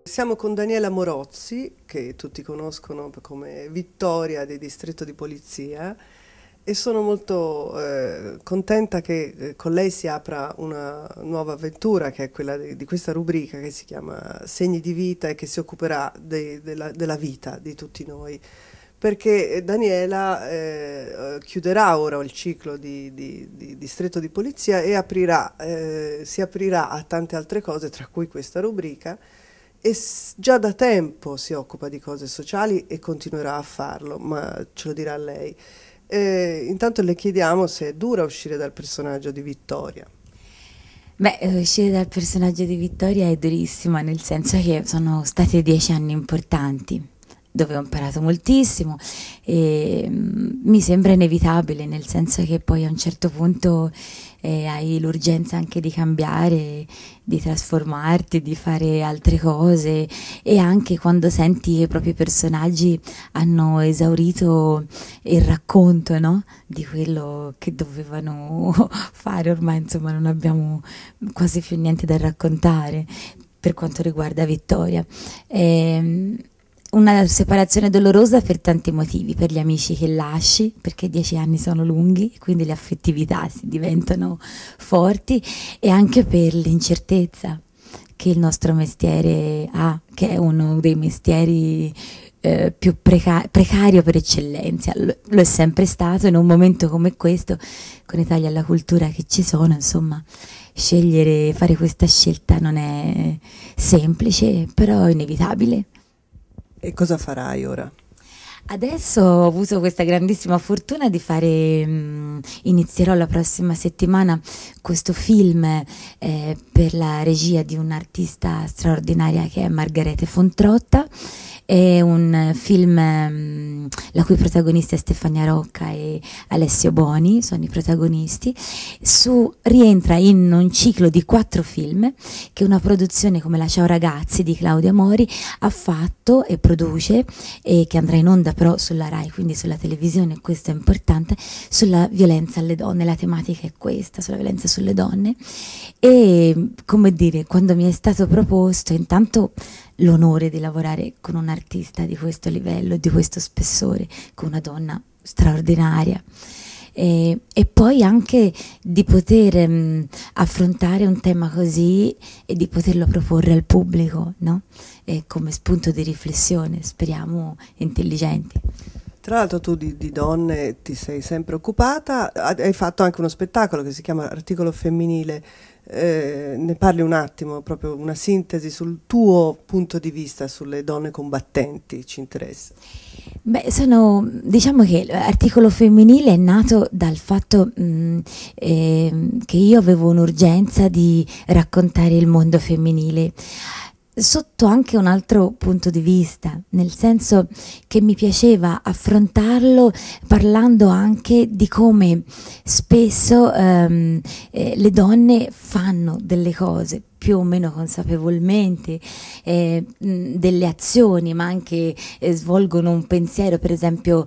Siamo con Daniela Morozzi, che tutti conoscono come Vittoria del distretto di polizia, e sono molto contenta che con lei si apra una nuova avventura, che è quella di questa rubrica che si chiama Segni di vita e che si occuperà della vita di tutti noi. Perché Daniela chiuderà ora il ciclo di distretto di polizia e si aprirà a tante altre cose, tra cui questa rubrica, e già da tempo si occupa di cose sociali e continuerà a farlo, ma ce lo dirà lei. Intanto le chiediamo se è dura uscire dal personaggio di Vittoria. Beh, uscire dal personaggio di Vittoria è durissima, nel senso che sono stati 10 anni importanti, dove ho imparato moltissimo e mi sembra inevitabile, nel senso che poi a un certo punto hai l'urgenza anche di cambiare, di trasformarti, di fare altre cose, e anche quando senti che i propri personaggi hanno esaurito il racconto, no? Di quello che dovevano fare, ormai insomma non abbiamo quasi più niente da raccontare per quanto riguarda Vittoria. Una separazione dolorosa per tanti motivi: per gli amici che lasci, perché 10 anni sono lunghi, quindi le affettività si diventano forti, e anche per l'incertezza che il nostro mestiere ha, che è uno dei mestieri più precario per eccellenza. Lo è sempre stato. In un momento come questo, con i tagli alla cultura che ci sono, insomma, fare questa scelta non è semplice, però è inevitabile. E cosa farai ora? Adesso ho avuto questa grandissima fortuna di fare, inizierò la prossima settimana questo film per la regia di un'artista straordinaria che è Margherete Fontrotta. È un film la cui protagonista è Stefania Rocca e Alessio Boni, sono i protagonisti. Rientra in un ciclo di 4 film che una produzione come la Ciao Ragazzi di Claudia Mori ha fatto e produce, e che andrà in onda però sulla Rai, quindi sulla televisione, questo è importante, sulla violenza alle donne. La tematica è questa, sulla violenza sulle donne. E come dire, quando mi è stato proposto, intanto l'onore di lavorare con un artista di questo livello, di questo spessore, con una donna straordinaria, e poi anche di poter affrontare un tema così e di poterlo proporre al pubblico, no? Come spunto di riflessione, speriamo intelligenti. Tra l'altro tu di donne ti sei sempre occupata, hai fatto anche uno spettacolo che si chiama Articolo Femminile. Ne parli un attimo, proprio una sintesi sul tuo punto di vista sulle donne combattenti, ci interessa. Beh, diciamo che l'articolo femminile è nato dal fatto che io avevo un'urgenza di raccontare il mondo femminile sotto anche un altro punto di vista, nel senso che mi piaceva affrontarlo parlando anche di come spesso le donne fanno delle cose più o meno consapevolmente, delle azioni, ma anche svolgono un pensiero, per esempio,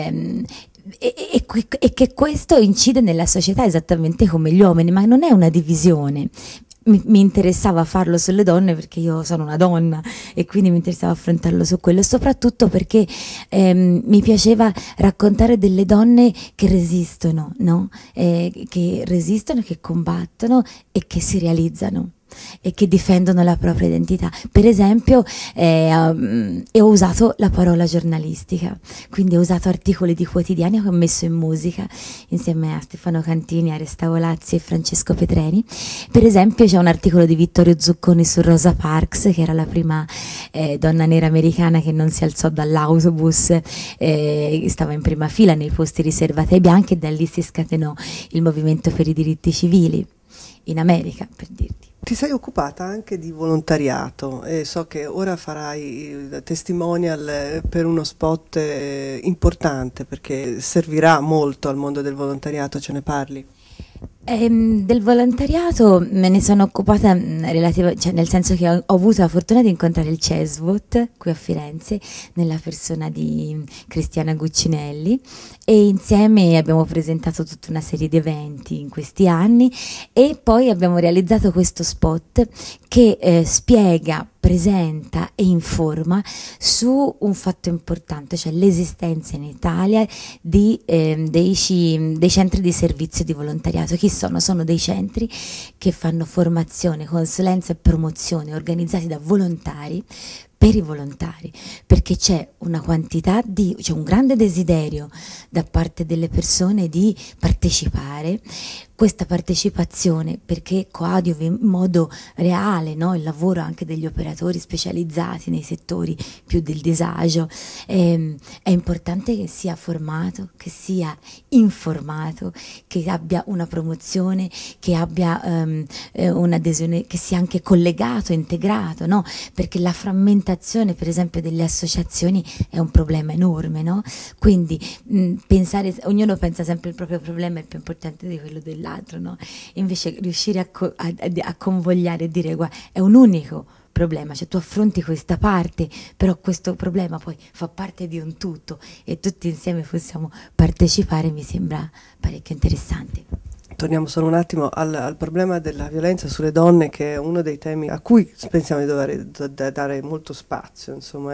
e che questo incide nella società esattamente come gli uomini, ma non è una divisione. Mi interessava farlo sulle donne perché io sono una donna, e quindi mi interessava affrontarlo su quello, soprattutto perché mi piaceva raccontare delle donne che resistono, no? Che resistono, che combattono e che si realizzano e che difendono la propria identità. Per esempio ho usato la parola giornalistica, quindi ho usato articoli di quotidiani che ho messo in musica insieme a Stefano Cantini, Aresta Volazzi e Francesco Petreni. Per esempio c'è un articolo di Vittorio Zucconi su Rosa Parks, che era la prima donna nera americana che non si alzò dall'autobus, stava in prima fila nei posti riservati ai bianchi, e da lì si scatenò il movimento per i diritti civili in America, per dirti. Ti sei occupata anche di volontariato e so che ora farai testimonial per uno spot importante, perché servirà molto al mondo del volontariato, ce ne parli? Del volontariato me ne sono occupata cioè nel senso che ho avuto la fortuna di incontrare il CESVOT qui a Firenze, nella persona di Cristiana Guccinelli, e insieme abbiamo presentato tutta una serie di eventi in questi anni, e poi abbiamo realizzato questo spot che spiega rappresenta e informa su un fatto importante, cioè l'esistenza in Italia dei centri di servizio di volontariato. Chi sono? Sono dei centri che fanno formazione, consulenza e promozione organizzati da volontari per i volontari, perché c'è una quantità c'è un grande desiderio da parte delle persone di partecipare. Questa partecipazione, perché coadiuvi in modo reale, no, il lavoro anche degli operatori specializzati nei settori più del disagio, è importante che sia formato, che sia informato, che abbia una promozione, che abbia un'adesione, che sia anche collegato, integrato, no? Perché la frammentazione, per esempio, delle associazioni è un problema enorme, no? Quindi ognuno pensa sempre il proprio problema è più importante di quello dell'altro. No? Invece riuscire a convogliare e dire guarda, è un unico problema, cioè tu affronti questa parte, però questo problema poi fa parte di un tutto e tutti insieme possiamo partecipare, mi sembra parecchio interessante. Torniamo solo un attimo al problema della violenza sulle donne, che è uno dei temi a cui pensiamo di dare molto spazio, insomma,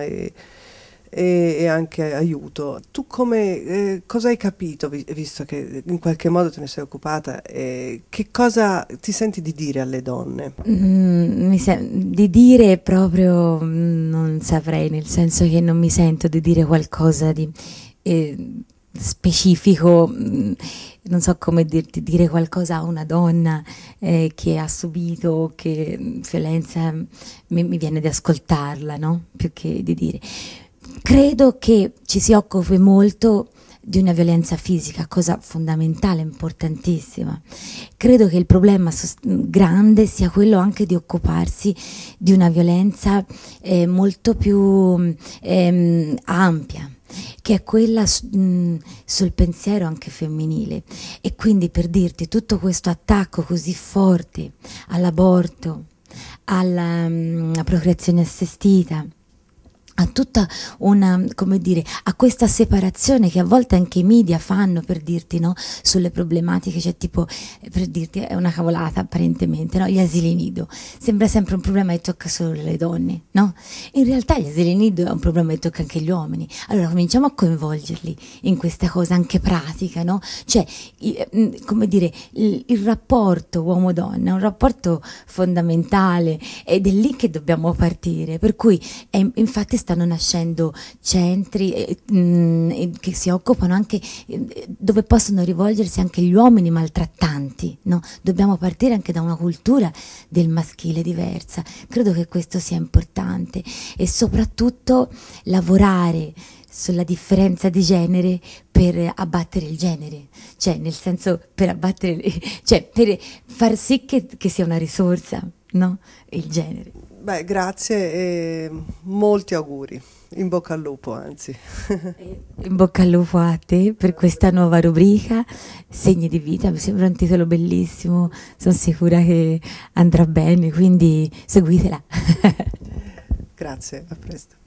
e anche aiuto. Tu cosa hai capito, visto che in qualche modo te ne sei occupata, che cosa ti senti di dire alle donne? Di dire proprio non saprei, nel senso che non mi sento di dire qualcosa di specifico, non so come dirti, dire qualcosa a una donna che ha subito che violenza, mi viene di ascoltarla, no? Più che di dire. Credo che ci si occupi molto di una violenza fisica, cosa fondamentale, importantissima. Credo che il problema grande sia quello anche di occuparsi di una violenza molto più ampia, che è quella sul pensiero anche femminile. E quindi, per dirti, tutto questo attacco così forte all'aborto, alla procreazione assistita, a tutta come dire, a questa separazione che a volte anche i media fanno, per dirti, no, sulle problematiche, cioè tipo, per dirti, è una cavolata apparentemente, no, gli asili nido, sembra sempre un problema che tocca solo le donne, no? In realtà gli asili nido è un problema che tocca anche gli uomini. Allora cominciamo a coinvolgerli in questa cosa anche pratica, no? Cioè, come dire, il rapporto uomo-donna è un rapporto fondamentale ed è lì che dobbiamo partire, per cui infatti stanno nascendo centri che si occupano anche, dove possono rivolgersi anche gli uomini maltrattanti, no? Dobbiamo partire anche da una cultura del maschile diversa. Credo che questo sia importante, e soprattutto lavorare sulla differenza di genere per abbattere il genere, cioè nel senso per abbattere, cioè per far sì che sia una risorsa, no? Il genere. Beh, grazie e molti auguri. In bocca al lupo, anzi. In bocca al lupo a te per questa nuova rubrica, Segni di vita. Mi sembra un titolo bellissimo, sono sicura che andrà bene, quindi seguitela. Grazie, a presto.